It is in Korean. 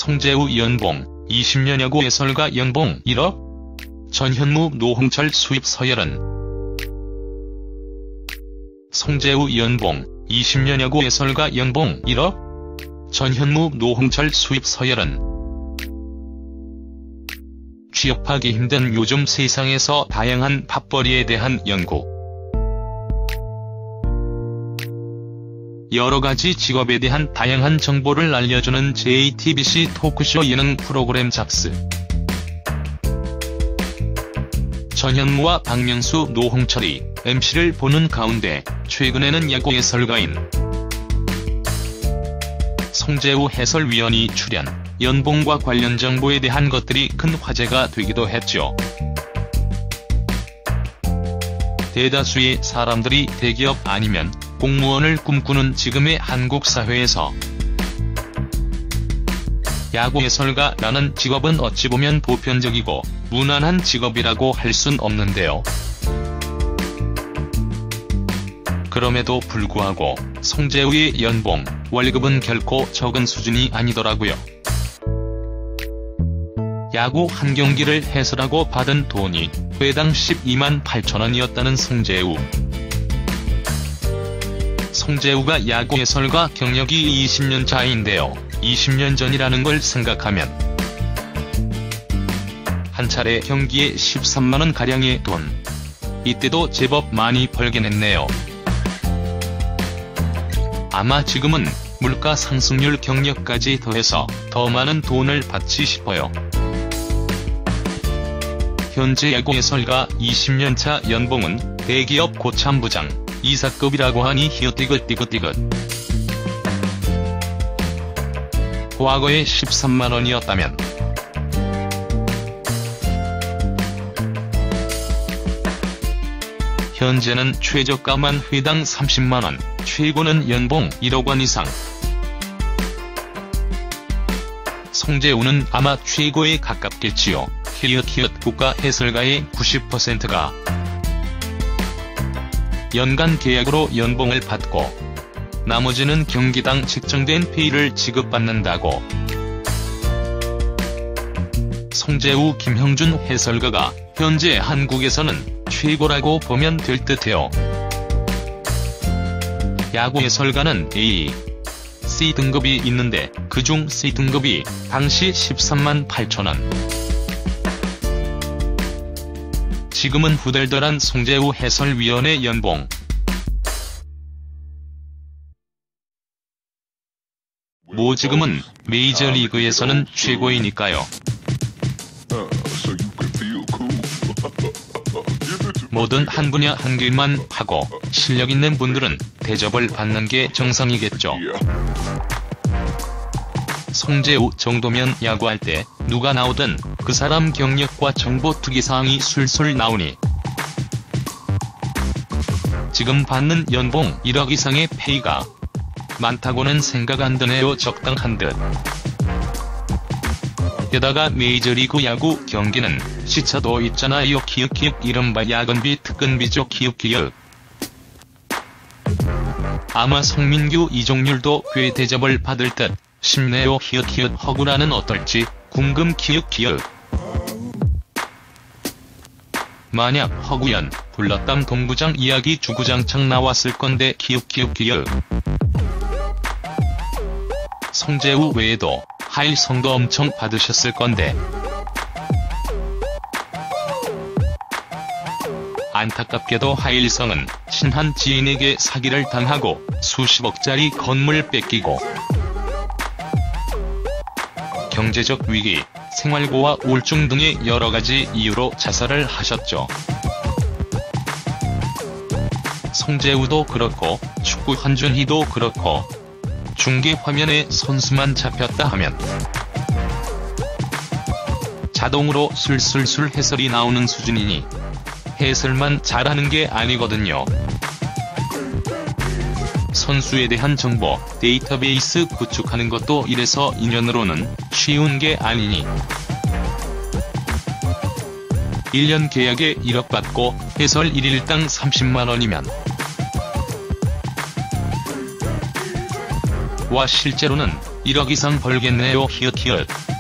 송재우 연봉 20년 야구 해설가 연봉 1억? 전현무 노홍철 수입 서열은? 송재우 연봉 20년 야구 해설가 연봉 1억? 전현무 노홍철 수입 서열은? 취업하기 힘든 요즘 세상에서 다양한 밥벌이에 대한 연구. 여러가지 직업에 대한 다양한 정보를 알려주는 JTBC 토크쇼 예능 프로그램 잡스. 전현무와 박명수, 노홍철이 MC를 보는 가운데 최근에는 야구 해설가인 송재우 해설위원이 출연, 연봉과 관련 정보에 대한 것들이 큰 화제가 되기도 했죠. 대다수의 사람들이 대기업 아니면 공무원을 꿈꾸는 지금의 한국 사회에서 야구 해설가라는 직업은 어찌 보면 보편적이고 무난한 직업이라고 할 순 없는데요. 그럼에도 불구하고 송재우의 연봉, 월급은 결코 적은 수준이 아니더라고요. 야구 한 경기를 해설하고 받은 돈이 회당 12만 8천 원이었다는 송재우. 송재우가 야구 해설가 경력이 20년 차인데요. 20년 전이라는 걸 생각하면 한 차례 경기에 13만원 가량의 돈. 이때도 제법 많이 벌긴 했네요. 아마 지금은 물가 상승률 경력까지 더해서 더 많은 돈을 받지 싶어요. 현재 야구 해설가 20년차 연봉은 대기업 고참부장, 이사급이라고 하니 히읗디귿. 과거에 13만원이었다면 현재는 최저가만 회당 30만원, 최고는 연봉 1억 원 이상. 송재우는 아마 최고에 가깝겠지요. 국가 해설가의 90%가 연간 계약으로 연봉을 받고 나머지는 경기당 책정된 페이를 지급받는다고. 송재우, 김형준 해설가가 현재 한국에서는 최고라고 보면 될 듯해요. 야구 해설가는 A, C 등급이 있는데 그중 C 등급이 당시 13만 8천 원. 지금은 후덜덜한 송재우 해설위원의 연봉. 뭐 지금은 메이저리그에서는 최고이니까요. 뭐든 한 분야 한 길만 하고 실력 있는 분들은 대접을 받는 게 정상이겠죠. 송재우 정도면 야구할 때 누가 나오든 그 사람 경력과 정보 특이사항이 술술 나오니 지금 받는 연봉 1억 이상의 페이가 많다고는 생각 안 드네요. 적당한 듯. 게다가 메이저리그 야구 경기는 시차도 있잖아요. 이른바 야근비 특근비죠. 아마 송민규, 이종률도 꽤 대접을 받을 듯 싶네요. 허구라는 어떨지 궁금. 만약 허구연 불렀담 동부장 이야기 주구장창 나왔을 건데. 송재우 외에도 하일성도 엄청 받으셨을 건데. 안타깝게도 하일성은 친한 지인에게 사기를 당하고 수십억짜리 건물 뺏기고 경제적 위기, 생활고와 우울증 등의 여러가지 이유로 자살을 하셨죠. 송재우도 그렇고 축구 한준희도 그렇고 중계 화면에 선수만 잡혔다 하면 자동으로 술술술 해설이 나오는 수준이니 해설만 잘하는 게 아니거든요. 선수에 대한 정보, 데이터베이스 구축하는 것도 이래서 2년으로는 쉬운 게 아니니. 1년 계약에 1억 받고 해설 1일당 30만원이면 와 실제로는 1억 이상 벌겠네요 히읗히읗.